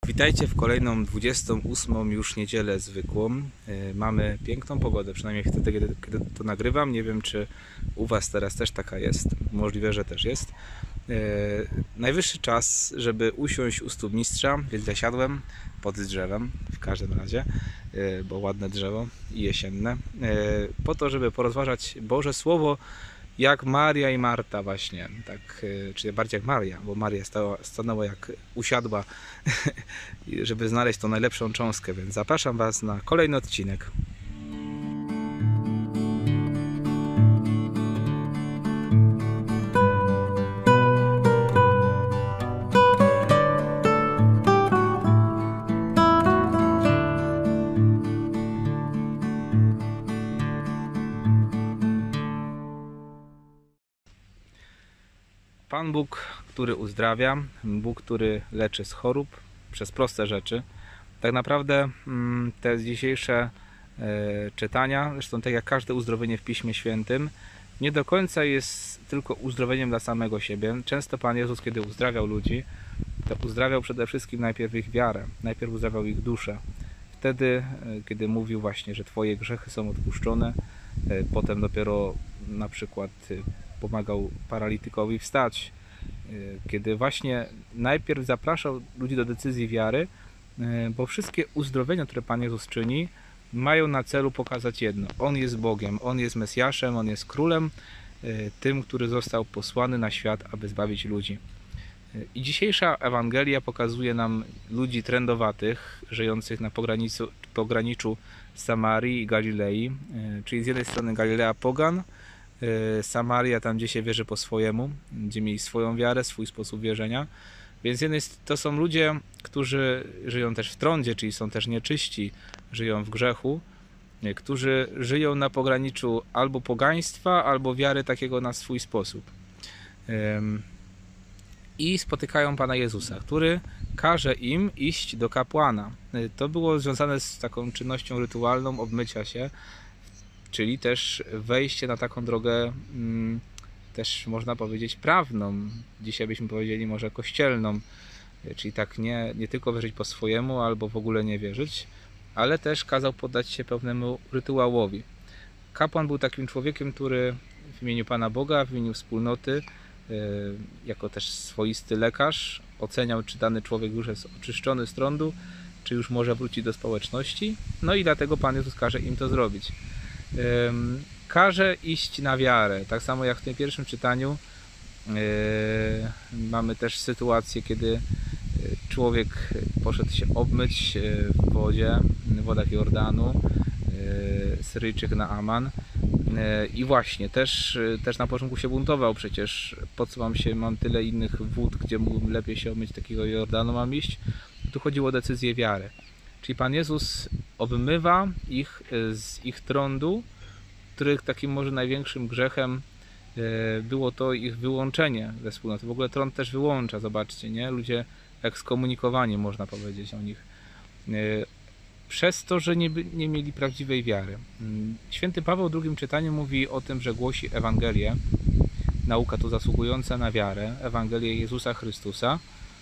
Witajcie w kolejną 28. już niedzielę zwykłą. Mamy piękną pogodę, przynajmniej wtedy, kiedy to nagrywam. Nie wiem, czy u Was teraz też taka jest. Możliwe, że też jest. Najwyższy czas, żeby usiąść u stóp mistrza, więc zasiadłem pod drzewem, w każdym razie, bo ładne drzewo i jesienne, po to, żeby porozważać Boże Słowo, jak Maria i Marta właśnie, tak, czy bardziej jak Maria, bo Maria stanęła jak usiadła, żeby znaleźć tą najlepszą cząstkę, więc zapraszam Was na kolejny odcinek. Pan Bóg, który uzdrawia, Bóg, który leczy z chorób przez proste rzeczy. Tak naprawdę te dzisiejsze czytania, zresztą tak jak każde uzdrowienie w Piśmie Świętym, nie do końca jest tylko uzdrowieniem dla samego siebie. Często Pan Jezus, kiedy uzdrawiał ludzi, to uzdrawiał przede wszystkim najpierw ich wiarę, najpierw uzdrawiał ich duszę. Wtedy, kiedy mówił właśnie, że Twoje grzechy są odpuszczone, potem dopiero na przykład pomagał paralitykowi wstać, kiedy właśnie najpierw zapraszał ludzi do decyzji wiary, bo wszystkie uzdrowienia, które Pan Jezus czyni, mają na celu pokazać jedno: On jest Bogiem, On jest Mesjaszem, On jest Królem, tym, który został posłany na świat, aby zbawić ludzi. I dzisiejsza Ewangelia pokazuje nam ludzi trędowatych, żyjących na pograniczu Samarii i Galilei, czyli z jednej strony Galilea pogan, Samaria tam, gdzie się wierzy po swojemu, gdzie mieli swoją wiarę, swój sposób wierzenia. Więc to są ludzie, którzy żyją też w trądzie, czyli są też nieczyści, żyją w grzechu, którzy żyją na pograniczu albo pogaństwa, albo wiary takiego na swój sposób. I spotykają Pana Jezusa, który każe im iść do kapłana. To było związane z taką czynnością rytualną obmycia się, czyli też wejście na taką drogę, też można powiedzieć prawną. Dzisiaj byśmy powiedzieli może kościelną, czyli tak nie tylko wierzyć po swojemu albo w ogóle nie wierzyć, ale też kazał poddać się pewnemu rytuałowi. Kapłan był takim człowiekiem, który w imieniu Pana Boga, w imieniu wspólnoty, jako też swoisty lekarz, oceniał, czy dany człowiek już jest oczyszczony z trądu, czy już może wrócić do społeczności. No i dlatego Pan Jezus każe im to zrobić. Każe iść na wiarę. Tak samo jak w tym pierwszym czytaniu mamy też sytuację, kiedy człowiek poszedł się obmyć w w wodach Jordanu, Syryjczyk Naaman, i właśnie też na początku się buntował, przecież po co mam tyle innych wód, gdzie mógłbym lepiej się obmyć, takiego Jordanu mam iść. Tu chodziło o decyzję wiary. Czyli Pan Jezus obmywa ich z ich trądu, których takim może największym grzechem było to ich wyłączenie ze wspólnoty. W ogóle trąd też wyłącza, zobaczcie, nie? Ludzie ekskomunikowani, można powiedzieć o nich. Przez to, że nie mieli prawdziwej wiary. Święty Paweł w drugim czytaniu mówi o tym, że głosi Ewangelię, nauka to zasługująca na wiarę, Ewangelię Jezusa Chrystusa.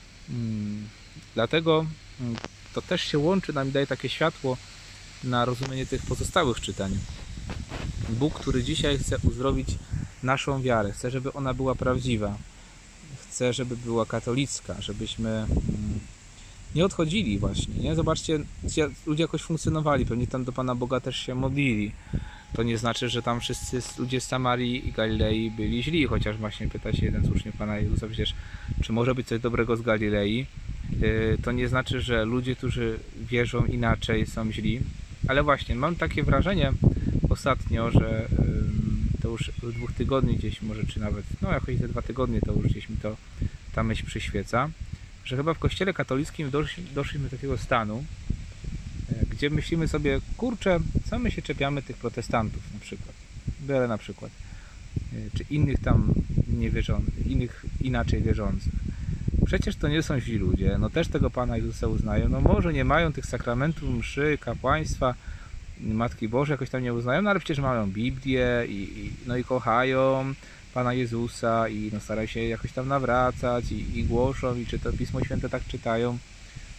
Dlatego to też się łączy nam i daje takie światło na rozumienie tych pozostałych czytań. Bóg, który dzisiaj chce uzdrowić naszą wiarę, chce, żeby ona była prawdziwa, chce, żeby była katolicka, żebyśmy nie odchodzili właśnie, nie? Zobaczcie, ludzie jakoś funkcjonowali, pewnie tam do Pana Boga też się modlili. To nie znaczy, że tam wszyscy ludzie z Samarii i Galilei byli źli, chociaż właśnie pyta się jeden z uczniów Pana Jezusa, przecież czy może być coś dobrego z Galilei? To nie znaczy, że ludzie, którzy wierzą inaczej, są źli. Ale właśnie, mam takie wrażenie ostatnio, że to już od 2 tygodni gdzieś może, czy nawet, no jakoś te 2 tygodnie to już gdzieś mi ta myśl przyświeca, że chyba w Kościele katolickim doszliśmy do takiego stanu, gdzie myślimy sobie, kurczę, co my się czepiamy tych protestantów na przykład, biorę na przykład, czy innych tam innych inaczej wierzących. Przecież to nie są źli ludzie, no też tego Pana Jezusa uznają, no może nie mają tych sakramentów mszy, kapłaństwa, Matki Bożej jakoś tam nie uznają, no ale przecież mają Biblię i kochają Pana Jezusa i no starają się jakoś tam nawracać i głoszą i czy to Pismo Święte tak czytają.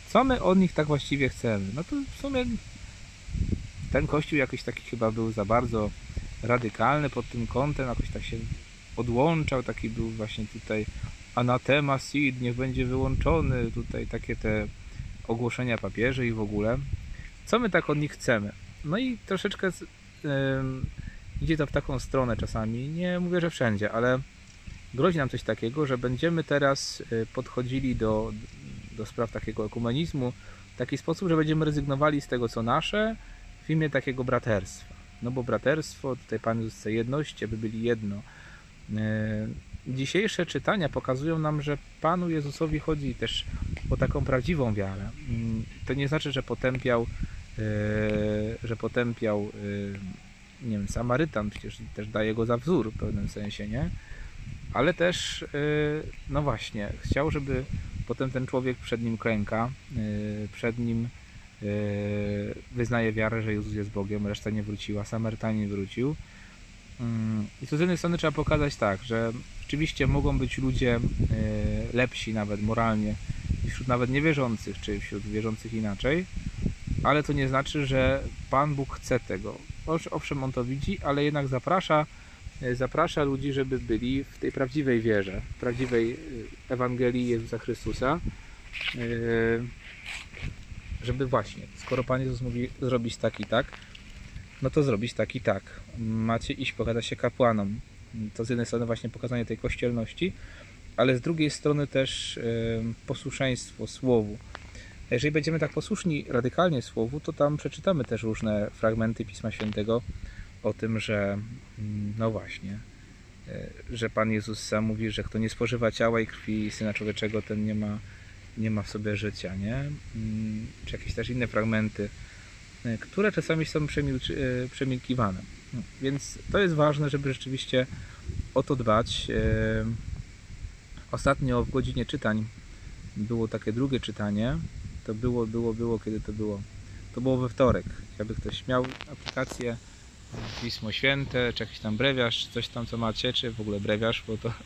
co my od nich tak właściwie chcemy? No to w sumie ten kościół jakiś taki chyba był za bardzo radykalny pod tym kątem, jakoś tak się odłączał, taki był właśnie tutaj anatema sid, niech będzie wyłączony, tutaj takie te ogłoszenia papieży i w ogóle. Co my tak od nich chcemy? No i troszeczkę idzie to w taką stronę czasami, nie mówię, że wszędzie, ale grozi nam coś takiego, że będziemy teraz podchodzili do spraw takiego ekumenizmu w taki sposób, że będziemy rezygnowali z tego, co nasze, w imię takiego braterstwa. No bo braterstwo, tutaj Pan Jezus chce jedność, aby byli jedno. Dzisiejsze czytania pokazują nam, że Panu Jezusowi chodzi też o taką prawdziwą wiarę. To nie znaczy, że potępiał nie wiem, Samarytan, przecież też daje go za wzór w pewnym sensie, nie? Ale też, no właśnie, chciał, żeby potem ten człowiek przed nim klęka, przed nim wyznaje wiarę, że Jezus jest Bogiem, reszta nie wróciła, Samarytanin wrócił. I to z jednej strony trzeba pokazać tak, że rzeczywiście mogą być ludzie lepsi nawet moralnie wśród nawet niewierzących, czy wśród wierzących inaczej, ale to nie znaczy, że Pan Bóg chce tego. Owszem, On to widzi, ale jednak zaprasza ludzi, żeby byli w tej prawdziwej wierze, w prawdziwej Ewangelii Jezusa Chrystusa, żeby właśnie, skoro Pan Jezus mówi zrobić tak i tak, no to zrobić tak i tak. Macie iść pokazać się kapłanom. To z jednej strony właśnie pokazanie tej kościelności, ale z drugiej strony też posłuszeństwo Słowu. A jeżeli będziemy tak posłuszni radykalnie Słowu, to tam przeczytamy też różne fragmenty Pisma Świętego o tym, że no właśnie, że Pan Jezus sam mówi, że kto nie spożywa ciała i krwi Syna Człowieczego, ten nie ma w sobie życia, nie? Czy jakieś też inne fragmenty, które czasami są przemilkiwane. Więc to jest ważne, żeby rzeczywiście o to dbać. Ostatnio w godzinie czytań było takie drugie czytanie. To było, kiedy to było? To było we wtorek. Jakby ktoś miał aplikację Pismo Święte, czy jakiś tam brewiarz, czy coś tam, co macie, czy w ogóle brewiarz, bo to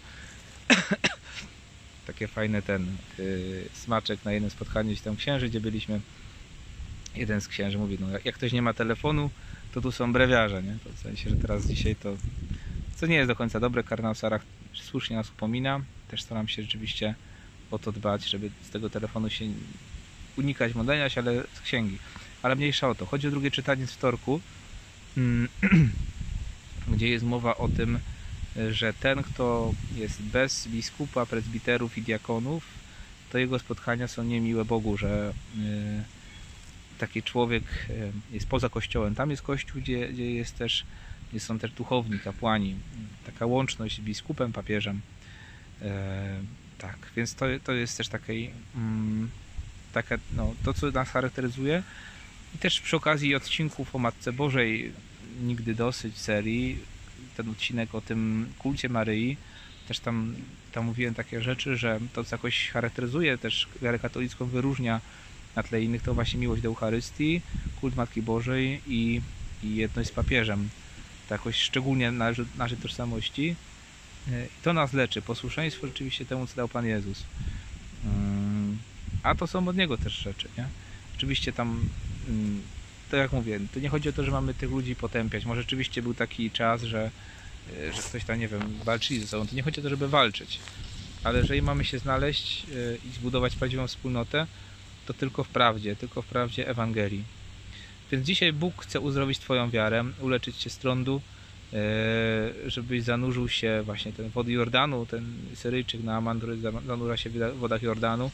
takie fajne smaczek na jednym spotkaniu, gdzieś tam księży, gdzie byliśmy. Jeden z księży mówi, no jak ktoś nie ma telefonu, to tu są brewiarze, nie? To w sensie, że teraz dzisiaj to, co nie jest do końca dobre, kardynał Sarach słusznie nas upomina, też staram się rzeczywiście o to dbać, żeby z tego telefonu się unikać modlenia się, ale z księgi. Ale mniejsza o to. Chodzi o drugie czytanie z wtorku, gdzie jest mowa o tym, że ten, kto jest bez biskupa, prezbiterów i diakonów, to jego spotkania są niemiłe Bogu, że taki człowiek jest poza kościołem. Tam jest kościół, gdzie są też duchowni, kapłani. Taka łączność z biskupem, papieżem. Tak, więc to jest też to, co nas charakteryzuje. I też przy okazji odcinków o Matce Bożej, nigdy dosyć serii, ten odcinek o tym kulcie Maryi, też tam mówiłem takie rzeczy, że to, co jakoś charakteryzuje też wiarę katolicką, wyróżnia na tle innych, to właśnie miłość do Eucharystii, kult Matki Bożej i jedność z papieżem. To jakoś szczególnie naszej tożsamości. I to nas leczy. Posłuszeństwo rzeczywiście temu, co dał Pan Jezus. A to są od Niego też rzeczy, nie? Oczywiście tam, tak jak mówię, to nie chodzi o to, że mamy tych ludzi potępiać. Może rzeczywiście był taki czas, że ktoś tam, nie wiem, walczyli ze sobą. To nie chodzi o to, żeby walczyć. Ale jeżeli mamy się znaleźć i zbudować prawdziwą wspólnotę, to tylko w prawdzie Ewangelii. Więc dzisiaj Bóg chce uzdrowić Twoją wiarę, uleczyć Cię z trądu, żebyś zanurzył się właśnie ten wody Jordanu, ten Syryjczyk Naaman, który zanurza się w wodach Jordanu.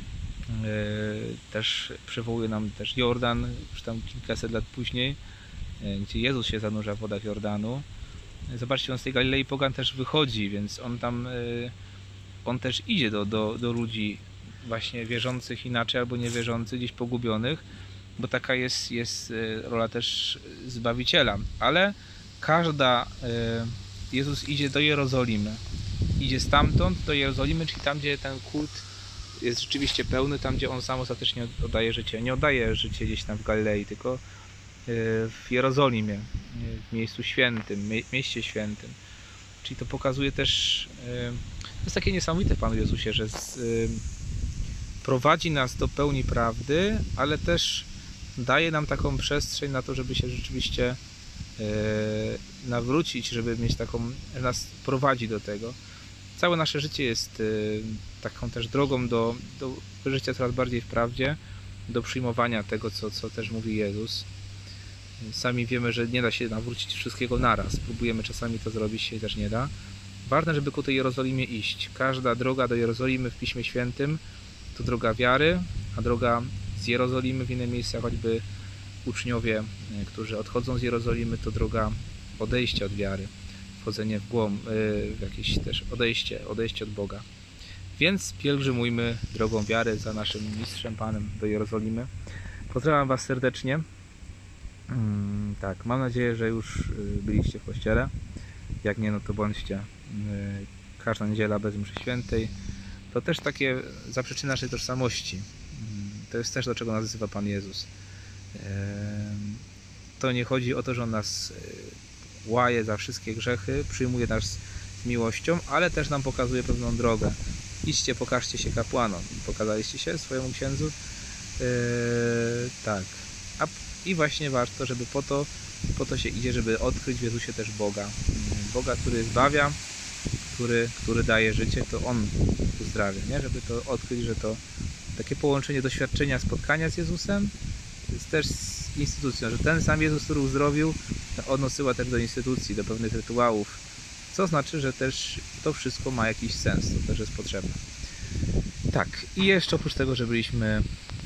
Też przywołuje nam też Jordan, już tam kilkaset lat później, gdzie Jezus się zanurza w wodach Jordanu. Zobaczcie, on z tej Galilei Pogan też wychodzi, więc on też idzie do ludzi właśnie wierzących inaczej albo niewierzących, gdzieś pogubionych, bo taka jest rola też Zbawiciela. Ale Jezus idzie do Jerozolimy. Idzie stamtąd do Jerozolimy, czyli tam, gdzie ten kult jest rzeczywiście pełny, tam, gdzie on sam ostatecznie oddaje życie. Nie oddaje życie gdzieś tam w Galilei, tylko w Jerozolimie, w miejscu świętym, mieście świętym. Czyli to pokazuje też, to jest takie niesamowite w Panu Jezusie, że prowadzi nas do pełni prawdy, ale też daje nam taką przestrzeń na to, żeby się rzeczywiście nawrócić, żeby mieć taką, że nas prowadzi do tego. Całe nasze życie jest taką też drogą do życia coraz bardziej w prawdzie, do przyjmowania tego, co też mówi Jezus. Sami wiemy, że nie da się nawrócić wszystkiego naraz. Próbujemy czasami to zrobić, się też nie da. Ważne, żeby ku tej Jerozolimie iść. Każda droga do Jerozolimy w Piśmie Świętym to droga wiary, a droga z Jerozolimy w inne miejsca, choćby uczniowie, którzy odchodzą z Jerozolimy, to droga odejścia od wiary, wchodzenie w głąb, w jakieś też odejście od Boga. Więc pielgrzymujmy drogą wiary za naszym mistrzem, Panem do Jerozolimy. Pozdrawiam Was serdecznie. Tak, mam nadzieję, że już byliście w kościele. Jak nie, no to bądźcie. Każda niedziela bez mszy świętej to też takie zaprzeczy naszej tożsamości. To jest też, do czego nas wzywa Pan Jezus. To nie chodzi o to, że On nas łaje za wszystkie grzechy, przyjmuje nas z miłością, ale też nam pokazuje pewną drogę. Idźcie, pokażcie się kapłanom. Pokazaliście się swojemu księdzu? Tak. I właśnie warto, żeby po to się idzie, żeby odkryć w Jezusie też Boga. Boga, który zbawia, który daje życie, to On uzdrawia, nie? Żeby to odkryć, że to takie połączenie doświadczenia, spotkania z Jezusem jest też z instytucją, że ten sam Jezus, który uzdrowił, On odsyła też do instytucji, do pewnych rytuałów, co znaczy, że też to wszystko ma jakiś sens, to też jest potrzebne. Tak, i jeszcze oprócz tego, że byliśmy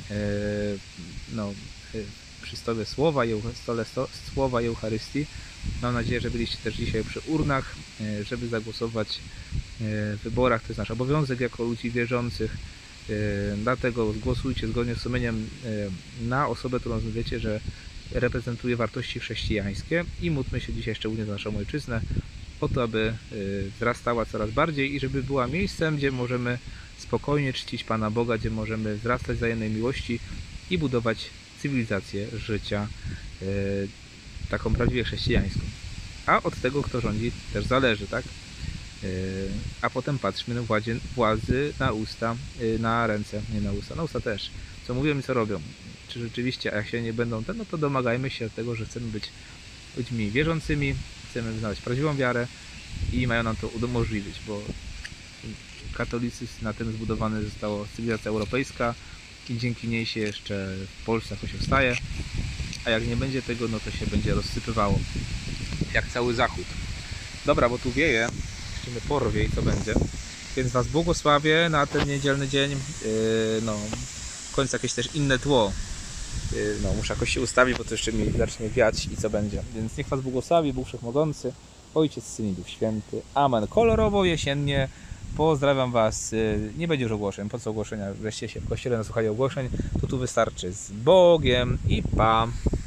przy stole Słowa i Eucharystii, mam nadzieję, że byliście też dzisiaj przy urnach, żeby zagłosować w wyborach. To jest nasz obowiązek jako ludzi wierzących. Dlatego głosujcie zgodnie z sumieniem na osobę, którą wiecie, że reprezentuje wartości chrześcijańskie i módlmy się dzisiaj szczególnie za naszą ojczyznę, o to, aby wzrastała coraz bardziej i żeby była miejscem, gdzie możemy spokojnie czcić Pana Boga, gdzie możemy wzrastać w wzajemnej miłości i budować cywilizację życia taką prawdziwie chrześcijańską. A od tego, kto rządzi, też zależy, tak? A potem patrzmy na władzy na usta, na ręce, nie na usta, na usta też. Co mówią i co robią. Czy rzeczywiście, a jak się nie będą no to domagajmy się tego, że chcemy być ludźmi wierzącymi, chcemy wyznawać prawdziwą wiarę i mają nam to umożliwić, bo katolicyzm, na tym zbudowana została cywilizacja europejska i dzięki niej się jeszcze w Polsce jakoś wstaje, a jak nie będzie tego, no to się będzie rozsypywało jak cały Zachód. Dobra, bo tu wieje, jeszcze mnie porwie i co będzie, więc Was błogosławię na ten niedzielny dzień. W końcu jakieś też inne tło, muszę jakoś się ustawić, bo to jeszcze mi zacznie wiać i co będzie, więc niech Was błogosławi Bóg Wszechmogący, Ojciec, Syn i Duch Święty. Amen. Kolorowo, jesiennie. Pozdrawiam Was. Nie będzie już ogłoszeń. Po co ogłoszenia? Wreszcie się w kościele nasłuchali ogłoszeń. To tu wystarczy. Z Bogiem i pa!